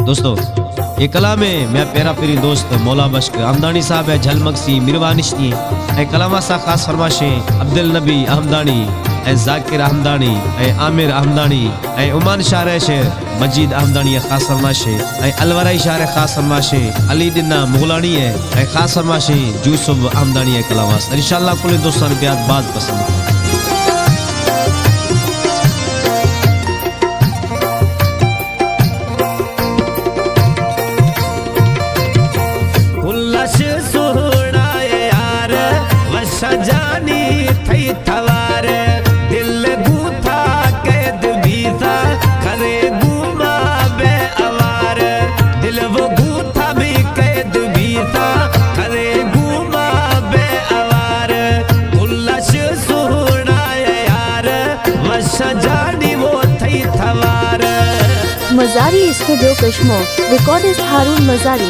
दोस्तों ये कलाम में मैं प्यारा पीरी दोस्त मौला बश्क हमदानी साहब है झलमगसी मिरवानिश्ती कलामा सा खास फरमाशे अब्दुल नबी अहमदानी जाकिर अहमदानी आमिर अहमदानी उमान शार शेर मजीद अहमदानी खास फरमाशे अलवराई शार खास फरमाशे अली दिना मुगलानी है खास फरमाशे यूसुफ अहमदानी कलावास इंशाअल्लाह कुल दोस्तों प्यार बात पसंद जानी थई थवार दिल गूथा कैद बीता खरे गुमा बे अवार दिल वो गूथा भी कैद बीता खरे गुमा बे अवार गुलश सुना यार वश जानी वो थई थवार। Mazari studio Kashmir recordist Haroon Mazari.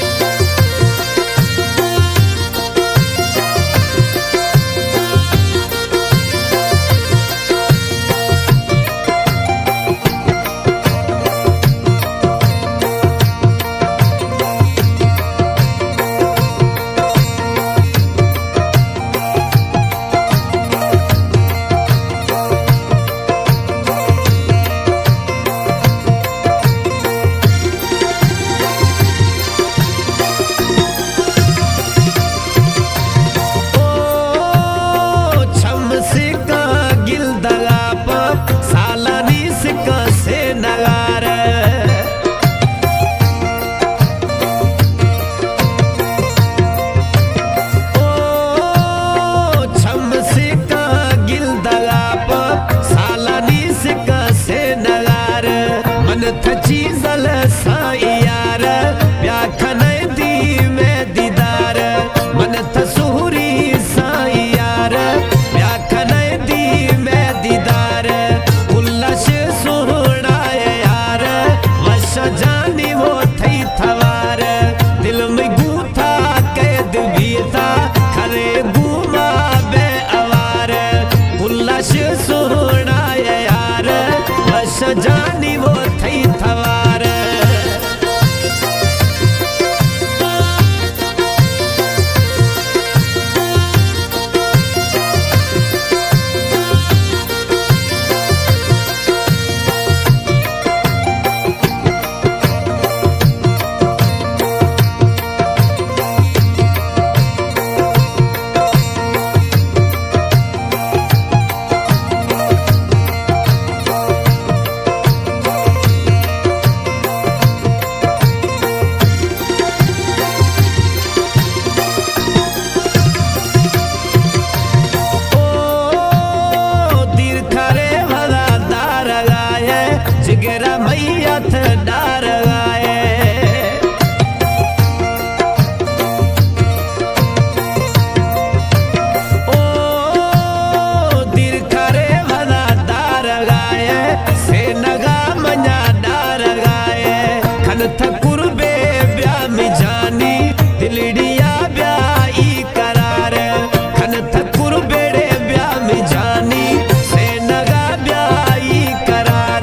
चीजल सायार व्याखन दी में दीदार मन थसूरी सायार व्याखन दी में दीदार उल्लश सुना यार वश जानी वो थई थवार दिल में गूथा कैद बीता खरे गुमा बे अवार उल्लश सुना यार वश जानी वो थई थवार। जिगरा मैया डार गाए ओ दिल करे भला डार गाए से नगा मना डार गाए खन थकुर बे ब्या में जानी दिलड़िया ब्या ई करार खन थकुर बेड़े ब्या में जानी से नगा ब्या ई करार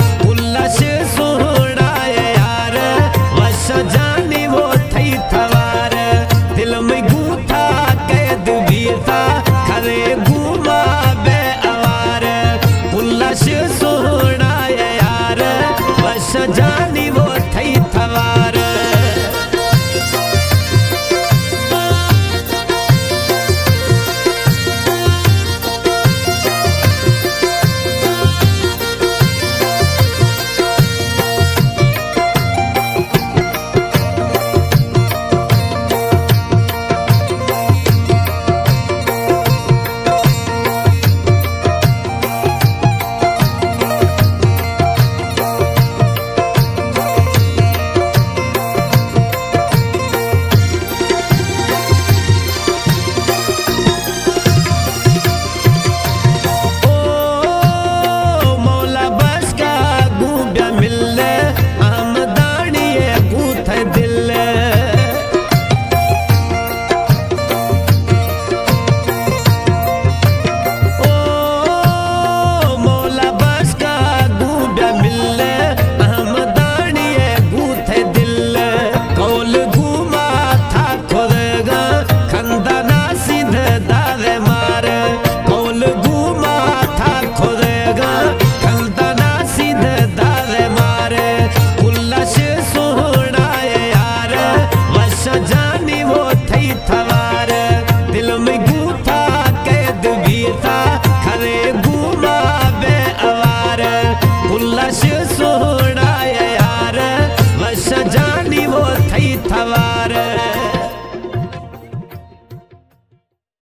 सुना यार वश जानी वो थई थवार दिल में गूथा कैद बीता खरे गुमा बे अवार उल्लश सुना यार वश जानी